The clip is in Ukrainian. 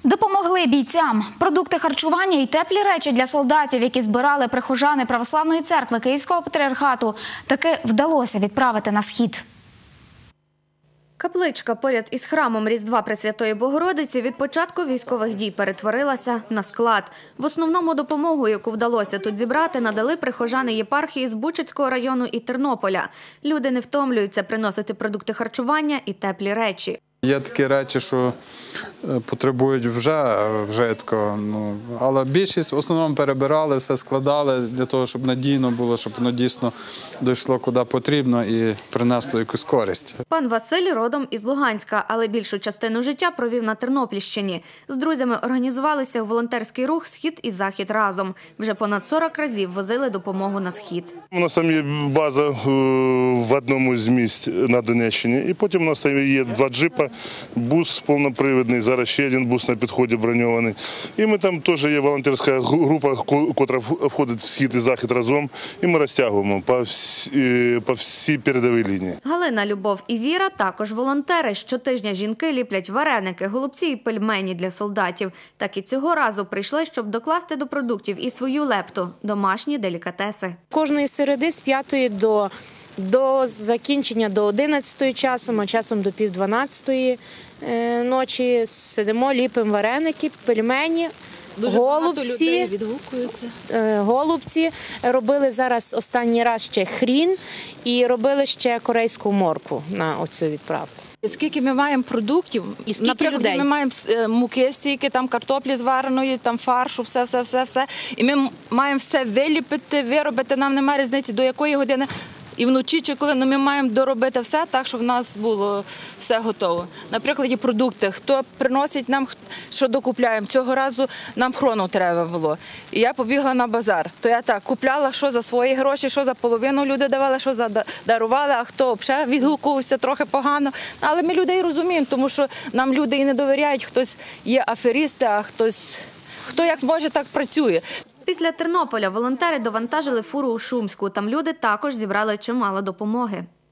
Допомогли бійцям. Продукти харчування і теплі речі для солдатів, які збирали прихожани Православної церкви Київського патріархату, таки вдалося відправити на схід. Капличка поряд із храмом Різдва Пресвятої Богородиці від початку військових дій перетворилася на склад. В основному допомогу, яку вдалося тут зібрати, надали прихожани єпархії з Бучацького району і Тернополя. Люди не втомлюються приносити продукти харчування і теплі речі. Є такі речі, що потребують вжитку, але більшість в основному перебирали, все складали для того, щоб надійно було, щоб воно дійсно дійшло куди потрібно і принесло якусь користь. Пан Василь родом із Луганська, але більшу частину життя провів на Тернопільщині. З друзями організувалися у волонтерський рух «Схід і Захід разом». Вже понад 40 разів возили допомогу на схід. У нас там є база в одному з місць на Донеччині, і потім у нас там є 2 джипа, бус повнопривідний, зараз ще один бус на підході броньований. І ми там теж є волонтерська група, яка входить в «Схід і Захід разом, і ми розтягуємо по всій передовій лінії. Галина, Любов і Віра також волонтери. Щотижня жінки ліплять вареники, голубці і пельмені для солдатів. Так і цього разу прийшли, щоб докласти до продуктів і свою лепту – домашні делікатеси. Кожної середи з 5 до закінчення до 11 часом, а часом до пів 12 ночі сидимо, ліпимо вареники, пельмені, голубці. Голубці. Робили зараз останній раз ще хрін і робили ще корейську моркву на оцю відправку. Скільки ми маємо продуктів, і скільки людей? Ми маємо муки стільки, там картоплі звареної, там фаршу, все. І ми маємо все виліпити, виробити, нам немає різниці до якої години. І вночі чи коли, ми маємо доробити все так, щоб в нас було все готово. Наприклад, продукти. Хто приносить нам, що докупляємо. Цього разу нам хрону треба було. І я побігла на базар. То я так купляла, що за свої гроші, що за половину люди давали, що дарували, а хто взагалі відгукувався трохи погано. Але ми людей розуміємо, тому що нам люди і не довіряють. Хтось є аферісти, а хто як може, так працює. Після Тернополя волонтери довантажили фуру у Шумську. Там люди також зібрали чимало допомоги.